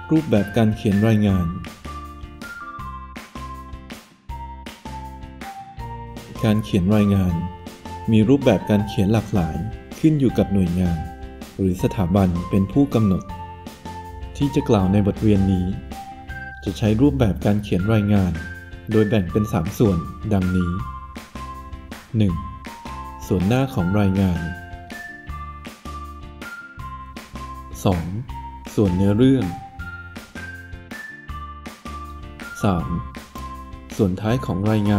รูปแบบการเขียนรายงานการเขียนรายงานมีรูปแบบการเขียนหลากหลายขึ้นอยู่กับหน่วยงานหรือสถาบันเป็นผู้กำหนดที่จะกล่าวในบทเรียนนี้จะใช้รูปแบบการเขียนรายงานโดยแบ่งเป็น3ส่วนดังนี้ 1. ส่วนหน้าของรายงาน 2. ส่วนเนื้อเรื่อง 3. ส่วนท้ายของรายงาน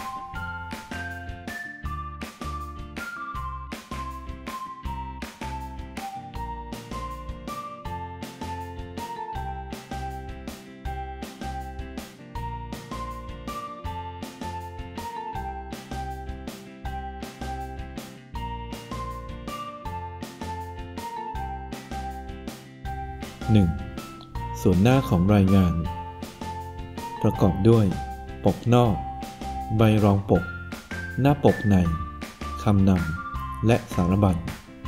1. ส่วนหน้าของรายงานประกอบด้วยปกนอกใบรองปกหน้าปกในคำนำและสารบัญ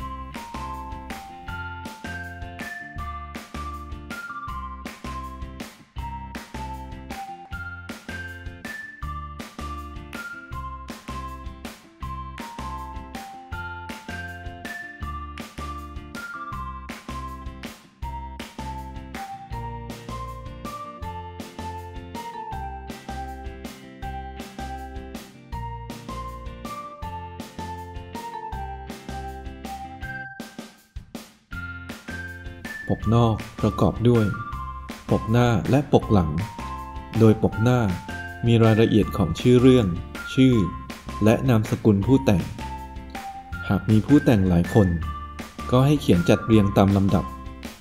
ปกนอกประกอบด้วยปกหน้าและปกหลังโดยปกหน้ามีรายละเอียดของชื่อเรื่องชื่อและนามสกุลผู้แต่งหากมีผู้แต่งหลายคนก็ให้เขียนจัดเรียงตามลำดับ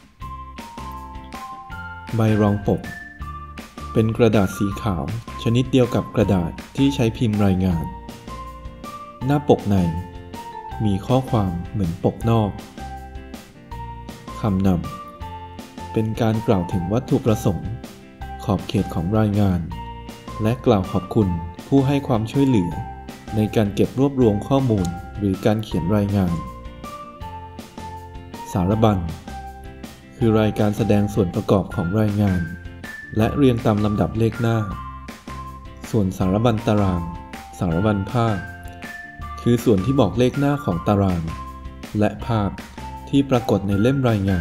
ใบรองปกเป็นกระดาษสีขาวชนิดเดียวกับกระดาษที่ใช้พิมพ์รายงานหน้าปกในมีข้อความเหมือนปกนอกคำนำเป็นการกล่าวถึงวัตถุประสงค์ขอบเขตของรายงานและกล่าวขอบคุณผู้ให้ความช่วยเหลือในการเก็บรวบรวมข้อมูลหรือการเขียนรายงานสารบัญคือรายการแสดงส่วนประกอบของรายงานและเรียงตามลำดับเลขหน้าส่วนสารบัญตารางสารบัญภาคคือส่วนที่บอกเลขหน้าของตารางและภาคที่ปรากฏในเล่มรายงาน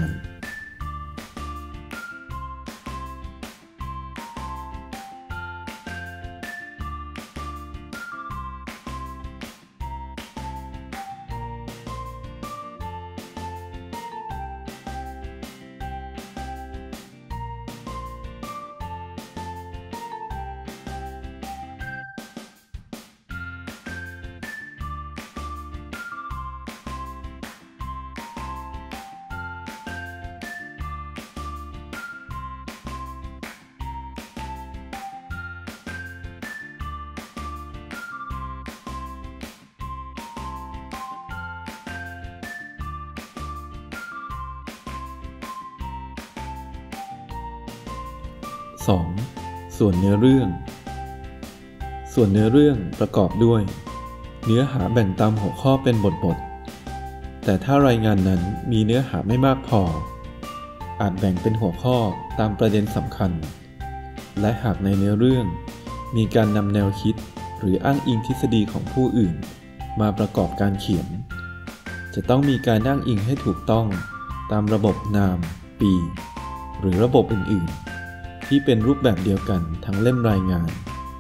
2. ส่วนเนื้อเรื่องส่วนเนื้อเรื่องประกอบด้วยเนื้อหาแบ่งตามหัวข้อเป็นบทแต่ถ้ารายงานนั้นมีเนื้อหาไม่มากพออาจแบ่งเป็นหัวข้อตามประเด็นสำคัญและหากในเนื้อเรื่องมีการนำแนวคิดหรืออ้างอิงทฤษฎีของผู้อื่นมาประกอบการเขียนจะต้องมีการอ้างอิงให้ถูกต้องตามระบบนามปีหรือระบบอื่นๆที่เป็นรูปแบบเดียวกันทั้งเล่มรายงาน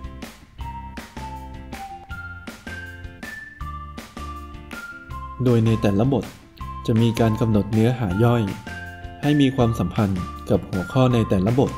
โดยในแต่ละบทจะมีการกำหนดเนื้อหาย่อยให้มีความสัมพันธ์กับหัวข้อในแต่ละบท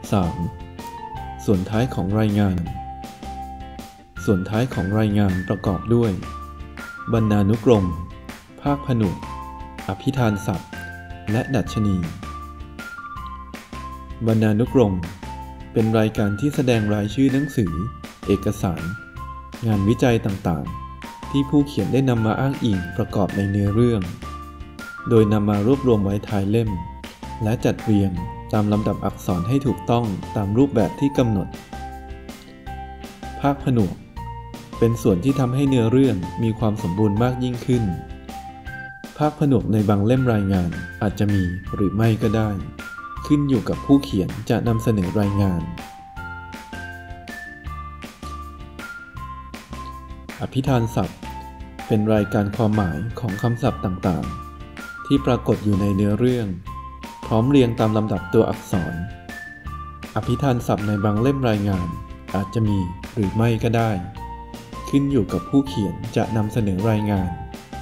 3. ส่วนท้ายของรายงานส่วนท้ายของรายงานประกอบด้วยบรรณานุกรมภาคผนวกอภิธานศัพท์และดัชนีบรรณานุกรมเป็นรายการที่แสดงรายชื่อหนังสือเอกสารงานวิจัยต่างๆที่ผู้เขียนได้นำมาอ้างอิงประกอบในเนื้อเรื่องโดยนำมารวบรวมไว้ท้ายเล่มและจัดเรียงตามลำดับอักษรให้ถูกต้องตามรูปแบบที่กำหนดภาคผนวกเป็นส่วนที่ทำให้เนื้อเรื่องมีความสมบูรณ์มากยิ่งขึ้นภาคผนวกในบางเล่มรายงานอาจจะมีหรือไม่ก็ได้ขึ้นอยู่กับผู้เขียนจะนำเสนอรายงานอภิธานศัพท์เป็นรายการความหมายของคำศัพท์ต่างๆที่ปรากฏอยู่ในเนื้อเรื่องพร้อมเรียงตามลำดับตัวอักษรอภิธานศัพท์ในบางเล่มรายงานอาจจะมีหรือไม่ก็ได้ขึ้นอยู่กับผู้เขียนจะนำเสนอรายงาน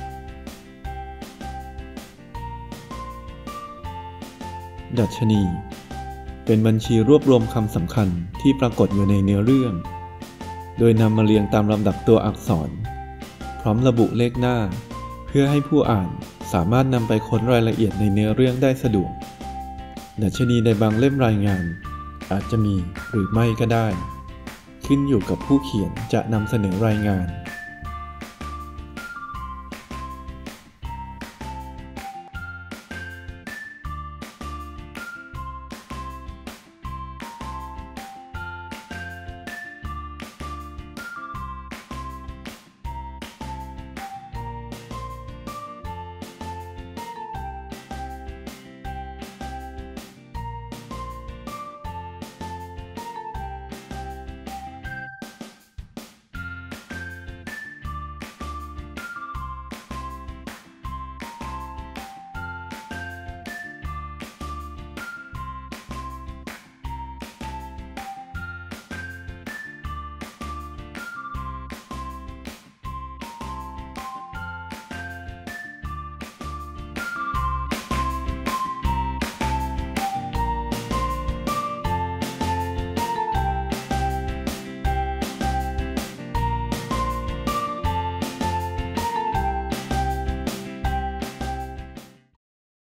ดัชนีเป็นบัญชีรวบรวมคำสำคัญที่ปรากฏอยู่ในเนื้อเรื่องโดยนำมาเรียงตามลำดับตัวอักษรพร้อมระบุเลขหน้าเพื่อให้ผู้อ่านสามารถนำไปค้นรายละเอียดในเนื้อเรื่องได้สะดวกดัชนีในบางเล่มรายงานอาจจะมีหรือไม่ก็ได้ขึ้นอยู่กับผู้เขียนจะนำเสนอรายงาน